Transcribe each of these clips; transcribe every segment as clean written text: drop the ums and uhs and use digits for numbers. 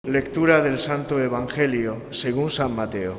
Lectura del Santo Evangelio según San Mateo.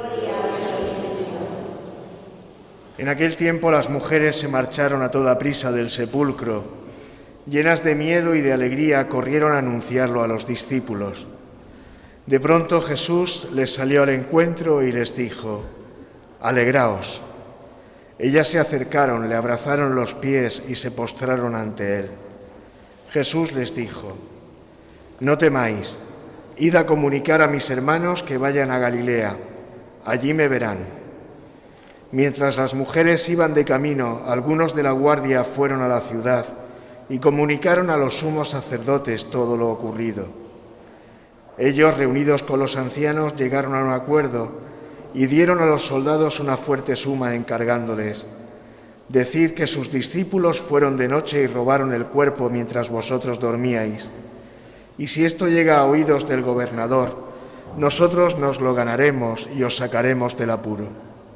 En aquel tiempo las mujeres se marcharon a toda prisa del sepulcro. Llenas de miedo y de alegría corrieron a anunciarlo a los discípulos. De pronto Jesús les salió al encuentro y les dijo: «Alegraos». Ellas se acercaron, le abrazaron los pies y se postraron ante él. Jesús les dijo: «No temáis. Id a comunicar a mis hermanos que vayan a Galilea. Allí me verán». Mientras las mujeres iban de camino, algunos de la guardia fueron a la ciudad y comunicaron a los sumos sacerdotes todo lo ocurrido. Ellos, reunidos con los ancianos, llegaron a un acuerdo y dieron a los soldados una fuerte suma encargándoles: «Decid que sus discípulos fueron de noche y robaron el cuerpo mientras vosotros dormíais. Y si esto llega a oídos del gobernador, nosotros nos lo ganaremos y os sacaremos del apuro».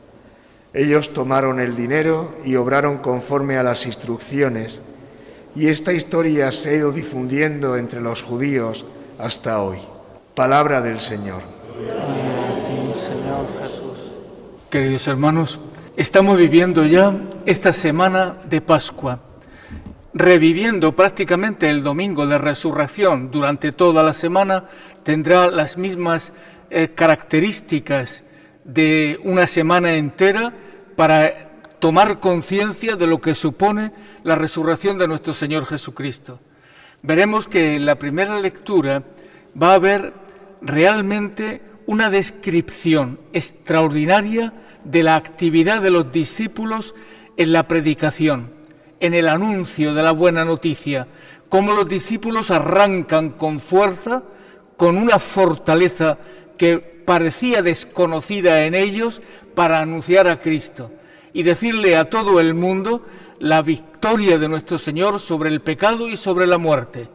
Ellos tomaron el dinero y obraron conforme a las instrucciones, y esta historia se ha ido difundiendo entre los judíos hasta hoy. Palabra del Señor. Gloria a ti, Señor Jesús. Queridos hermanos, estamos viviendo ya esta semana de Pascua, reviviendo prácticamente el domingo de resurrección. Durante toda la semana tendrá las mismas características de una semana entera para tomar conciencia de lo que supone la resurrección de nuestro Señor Jesucristo. Veremos que en la primera lectura va a haber realmente una descripción extraordinaria de la actividad de los discípulos en la predicación, en el anuncio de la buena noticia, cómo los discípulos arrancan con fuerza, con una fortaleza que parecía desconocida en ellos, para anunciar a Cristo y decirle a todo el mundo la victoria de nuestro Señor sobre el pecado y sobre la muerte,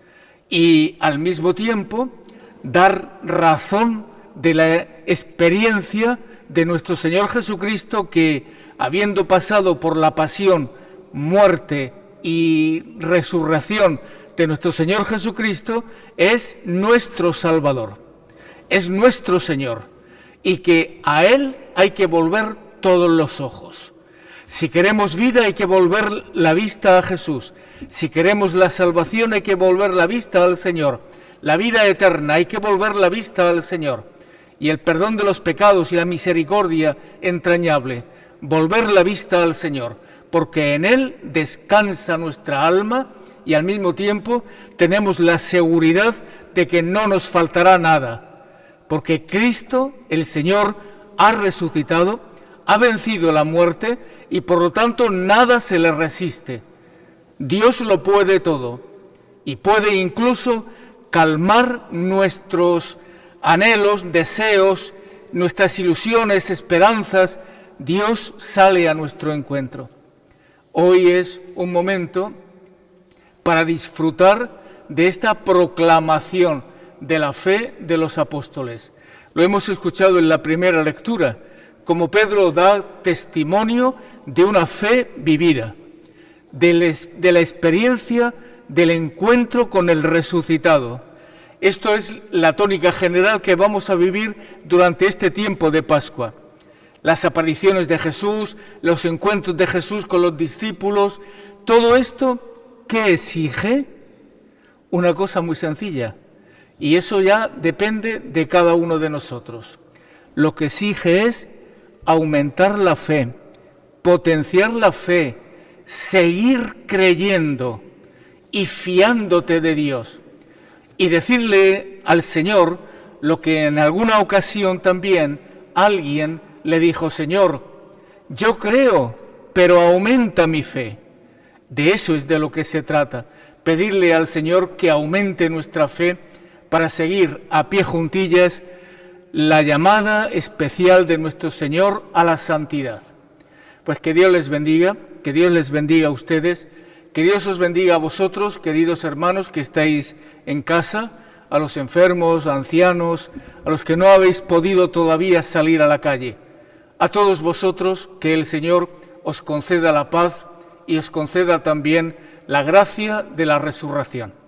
y al mismo tiempo dar razón de la experiencia de nuestro Señor Jesucristo, que, habiendo pasado por la pasión, muerte y resurrección de nuestro Señor Jesucristo, es nuestro Salvador, es nuestro Señor, y que a Él hay que volver todos los ojos. Si queremos vida, hay que volver la vista a Jesús. Si queremos la salvación, hay que volver la vista al Señor. La vida eterna, hay que volver la vista al Señor. Y el perdón de los pecados y la misericordia entrañable, volver la vista al Señor, porque en Él descansa nuestra alma y al mismo tiempo tenemos la seguridad de que no nos faltará nada, porque Cristo, el Señor, ha resucitado, ha vencido la muerte y por lo tanto nada se le resiste. Dios lo puede todo y puede incluso calmar nuestros anhelos, deseos, nuestras ilusiones, esperanzas. Dios sale a nuestro encuentro. Hoy es un momento para disfrutar de esta proclamación de la fe de los apóstoles. Lo hemos escuchado en la primera lectura, como Pedro da testimonio de una fe vivida, de la experiencia del encuentro con el resucitado. Esto es la tónica general que vamos a vivir durante este tiempo de Pascua. Las apariciones de Jesús, los encuentros de Jesús con los discípulos, todo esto, ¿qué exige? Una cosa muy sencilla, y eso ya depende de cada uno de nosotros. Lo que exige es aumentar la fe, potenciar la fe, seguir creyendo y fiándote de Dios. Y decirle al Señor lo que en alguna ocasión también alguien le dijo: Señor, yo creo, pero aumenta mi fe. De eso es de lo que se trata, pedirle al Señor que aumente nuestra fe para seguir a pie juntillas la llamada especial de nuestro Señor a la santidad. Pues que Dios les bendiga a ustedes, que Dios os bendiga a vosotros, queridos hermanos que estáis en casa, a los enfermos, ancianos, a los que no habéis podido todavía salir a la calle. A todos vosotros, que el Señor os conceda la paz y os conceda también la gracia de la resurrección.